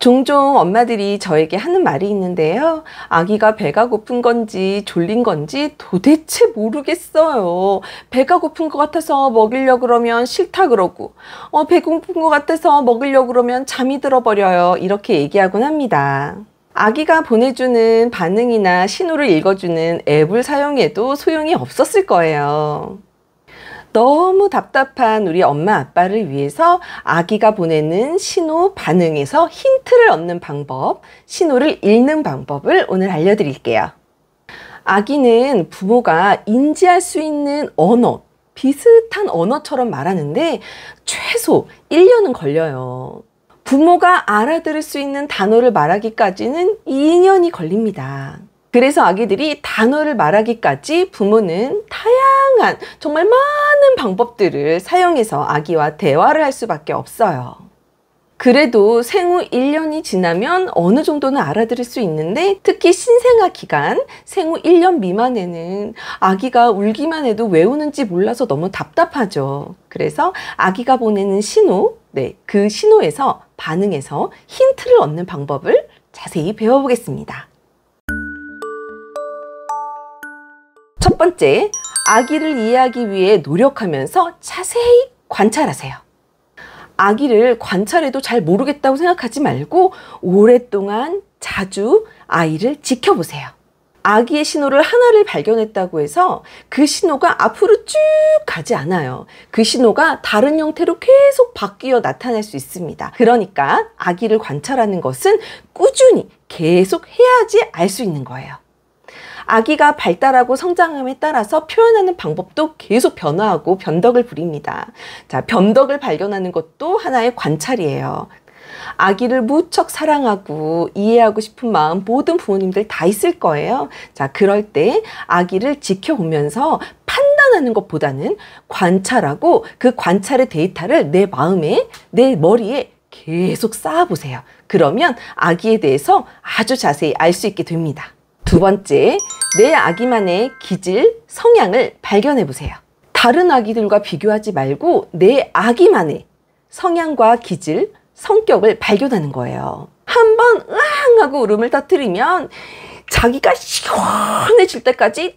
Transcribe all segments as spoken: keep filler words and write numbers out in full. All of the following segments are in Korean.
종종 엄마들이 저에게 하는 말이 있는데요. 아기가 배가 고픈 건지 졸린 건지 도대체 모르겠어요. 배가 고픈 것 같아서 먹이려고 그러면 싫다 그러고 어, 배고픈 것 같아서 먹이려고 그러면 잠이 들어버려요. 이렇게 얘기하곤 합니다. 아기가 보내주는 반응이나 신호를 읽어주는 앱을 사용해도 소용이 없었을 거예요. 너무 답답한 우리 엄마 아빠를 위해서 아기가 보내는 신호 반응에서 힌트를 얻는 방법, 신호를 읽는 방법을 오늘 알려드릴게요. 아기는 부모가 인지할 수 있는 언어, 비슷한 언어처럼 말하는데 최소 일 년은 걸려요. 부모가 알아들을 수 있는 단어를 말하기까지는 이 년이 걸립니다. 그래서 아기들이 단어를 말하기까지 부모는 다양한 정말 많은 방법들을 사용해서 아기와 대화를 할 수밖에 없어요. 그래도 생후 일 년이 지나면 어느 정도는 알아들을 수 있는데 특히 신생아 기간, 생후 일 년 미만에는 아기가 울기만 해도 왜 우는지 몰라서 너무 답답하죠. 그래서 아기가 보내는 신호, 네, 그 신호에서 반응해서 힌트를 얻는 방법을 자세히 배워보겠습니다. 첫 번째, 아기를 이해하기 위해 노력하면서 자세히 관찰하세요. 아기를 관찰해도 잘 모르겠다고 생각하지 말고 오랫동안 자주 아이를 지켜보세요. 아기의 신호를 하나를 발견했다고 해서 그 신호가 앞으로 쭉 가지 않아요. 그 신호가 다른 형태로 계속 바뀌어 나타날 수 있습니다. 그러니까 아기를 관찰하는 것은 꾸준히 계속 해야지 알 수 있는 거예요. 아기가 발달하고 성장함에 따라서 표현하는 방법도 계속 변화하고 변덕을 부립니다. 자, 변덕을 발견하는 것도 하나의 관찰이에요. 아기를 무척 사랑하고 이해하고 싶은 마음 모든 부모님들 다 있을 거예요. 자, 그럴 때 아기를 지켜보면서 판단하는 것보다는 관찰하고 그 관찰의 데이터를 내 마음에, 내 머리에 계속 쌓아보세요. 그러면 아기에 대해서 아주 자세히 알 수 있게 됩니다. 두 번째, 내 아기만의 기질, 성향을 발견해 보세요. 다른 아기들과 비교하지 말고 내 아기만의 성향과 기질, 성격을 발견하는 거예요. 한번 으앙 하고 울음을 터뜨리면 자기가 시원해질 때까지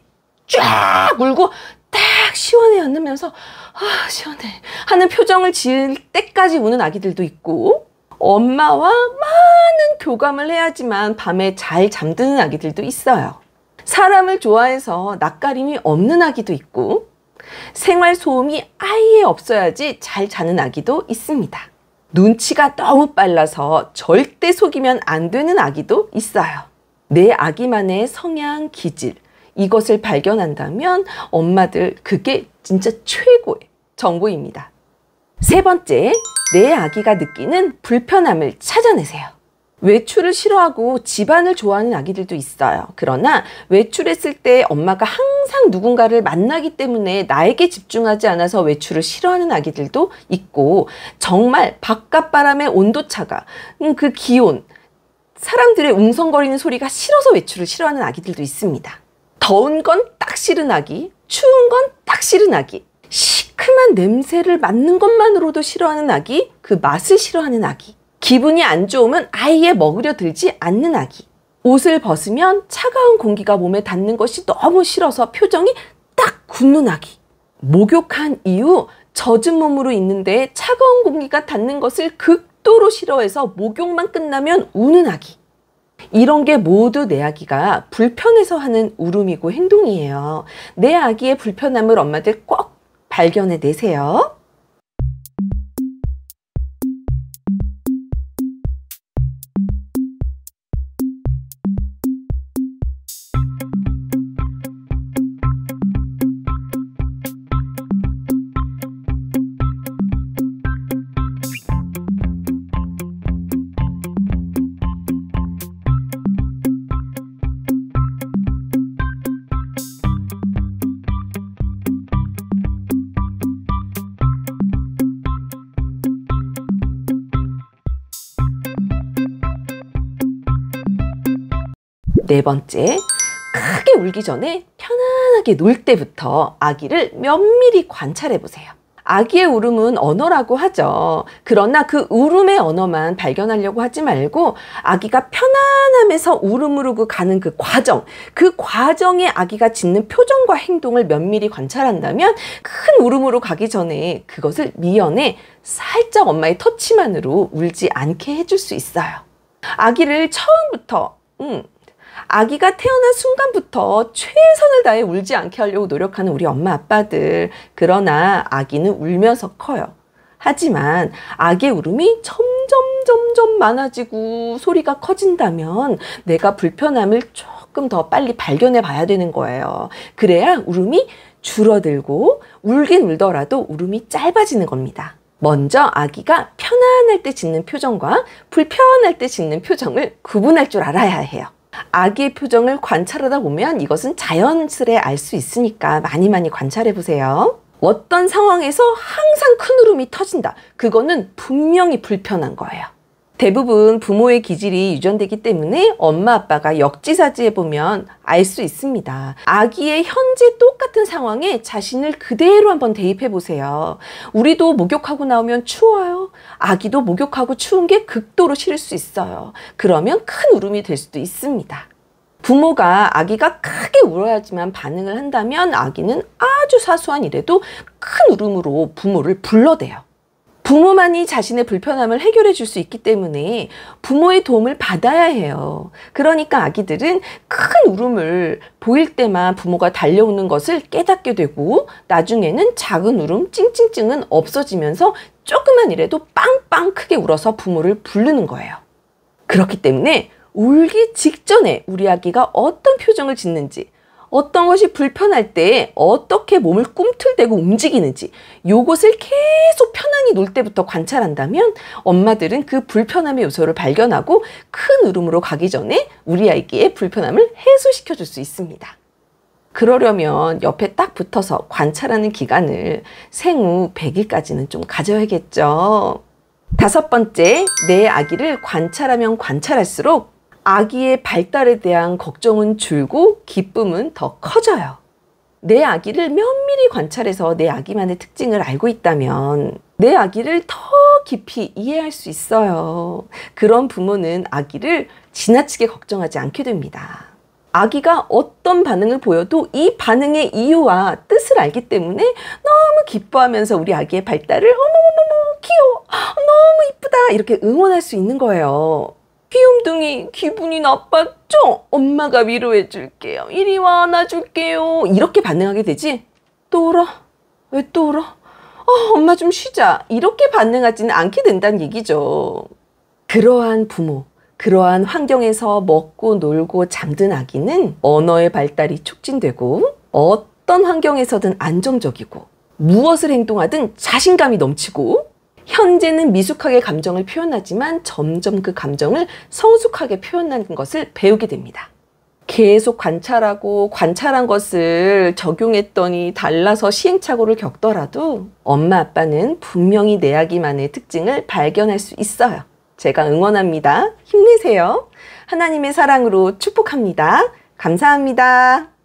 쫙 울고 딱 시원해 않으면서 아 시원해 하는 표정을 지을 때까지 우는 아기들도 있고 엄마와 많은 교감을 해야지만 밤에 잘 잠드는 아기들도 있어요. 사람을 좋아해서 낯가림이 없는 아기도 있고 생활 소음이 아예 없어야지 잘 자는 아기도 있습니다. 눈치가 너무 빨라서 절대 속이면 안 되는 아기도 있어요. 내 아기만의 성향, 기질 이것을 발견한다면 엄마들 그게 진짜 최고의 정보입니다. 세 번째, 내 아기가 느끼는 불편함을 찾아내세요. 외출을 싫어하고 집안을 좋아하는 아기들도 있어요. 그러나 외출했을 때 엄마가 항상 누군가를 만나기 때문에 나에게 집중하지 않아서 외출을 싫어하는 아기들도 있고 정말 바깥바람의 온도차가 음, 그 기온, 사람들의 웅성거리는 소리가 싫어서 외출을 싫어하는 아기들도 있습니다. 더운 건 딱 싫은 아기, 추운 건 딱 싫은 아기, 시큼한 냄새를 맡는 것만으로도 싫어하는 아기, 그 맛을 싫어하는 아기, 기분이 안 좋으면 아예 먹으려 들지 않는 아기, 옷을 벗으면 차가운 공기가 몸에 닿는 것이 너무 싫어서 표정이 딱 굳는 아기, 목욕한 이후 젖은 몸으로 있는데 차가운 공기가 닿는 것을 극도로 싫어해서 목욕만 끝나면 우는 아기, 이런 게 모두 내 아기가 불편해서 하는 울음이고 행동이에요. 내 아기의 불편함을 엄마들 꼭 발견해 내세요. 네 번째, 크게 울기 전에 편안하게 놀 때부터 아기를 면밀히 관찰해 보세요. 아기의 울음은 언어라고 하죠. 그러나 그 울음의 언어만 발견하려고 하지 말고 아기가 편안함에서 울음으로 그 가는 그 과정, 그 과정에 아기가 짓는 표정과 행동을 면밀히 관찰한다면 큰 울음으로 가기 전에 그것을 미연에 살짝 엄마의 터치만으로 울지 않게 해줄 수 있어요. 아기를 처음부터 음, 아기가 태어난 순간부터 최선을 다해 울지 않게 하려고 노력하는 우리 엄마 아빠들. 그러나 아기는 울면서 커요. 하지만 아기의 울음이 점점 점점 많아지고 소리가 커진다면 내가 불편함을 조금 더 빨리 발견해 봐야 되는 거예요. 그래야 울음이 줄어들고 울긴 울더라도 울음이 짧아지는 겁니다. 먼저 아기가 편안할 때 짓는 표정과 불편할 때 짓는 표정을 구분할 줄 알아야 해요. 아기의 표정을 관찰하다 보면 이것은 자연스레 알 수 있으니까 많이 많이 관찰해 보세요. 어떤 상황에서 항상 큰 울음이 터진다. 그거는 분명히 불편한 거예요. 대부분 부모의 기질이 유전되기 때문에 엄마 아빠가 역지사지해 보면 알 수 있습니다. 아기의 현재 똑같은 상황에 자신을 그대로 한번 대입해 보세요. 우리도 목욕하고 나오면 추워요. 아기도 목욕하고 추운 게 극도로 싫을 수 있어요. 그러면 큰 울음이 될 수도 있습니다. 부모가 아기가 크게 울어야지만 반응을 한다면 아기는 아주 사소한 일에도 큰 울음으로 부모를 불러대요. 부모만이 자신의 불편함을 해결해 줄 수 있기 때문에 부모의 도움을 받아야 해요. 그러니까 아기들은 큰 울음을 보일 때만 부모가 달려오는 것을 깨닫게 되고 나중에는 작은 울음, 찡찡찡은 없어지면서 조그만 일에도 빵빵 크게 울어서 부모를 부르는 거예요. 그렇기 때문에 울기 직전에 우리 아기가 어떤 표정을 짓는지, 어떤 것이 불편할 때 어떻게 몸을 꿈틀대고 움직이는지 요것을 계속 편안히 놀 때부터 관찰한다면 엄마들은 그 불편함의 요소를 발견하고 큰 울음으로 가기 전에 우리 아이의 불편함을 해소시켜 줄 수 있습니다. 그러려면 옆에 딱 붙어서 관찰하는 기간을 생후 백 일까지는 좀 가져야겠죠. 다섯 번째, 내 아기를 관찰하면 관찰할수록 아기의 발달에 대한 걱정은 줄고 기쁨은 더 커져요. 내 아기를 면밀히 관찰해서 내 아기만의 특징을 알고 있다면 내 아기를 더 깊이 이해할 수 있어요. 그런 부모는 아기를 지나치게 걱정하지 않게 됩니다. 아기가 어떤 반응을 보여도 이 반응의 이유와 뜻을 알기 때문에 너무 기뻐하면서 우리 아기의 발달을 어머머머머 귀여워, 너무 이쁘다 이렇게 응원할 수 있는 거예요. 귀염둥이 기분이 나빴죠? 엄마가 위로해 줄게요. 이리 와 안아줄게요. 이렇게 반응하게 되지? 또 울어? 왜 또 울어? 어, 엄마 좀 쉬자. 이렇게 반응하지는 않게 된다는 얘기죠. 그러한 부모, 그러한 환경에서 먹고 놀고 잠든 아기는 언어의 발달이 촉진되고 어떤 환경에서든 안정적이고 무엇을 행동하든 자신감이 넘치고 현재는 미숙하게 감정을 표현하지만 점점 그 감정을 성숙하게 표현하는 것을 배우게 됩니다. 계속 관찰하고 관찰한 것을 적용했더니 달라서 시행착오를 겪더라도 엄마 아빠는 분명히 내 아기만의 특징을 발견할 수 있어요. 제가 응원합니다. 힘내세요. 하나님의 사랑으로 축복합니다. 감사합니다.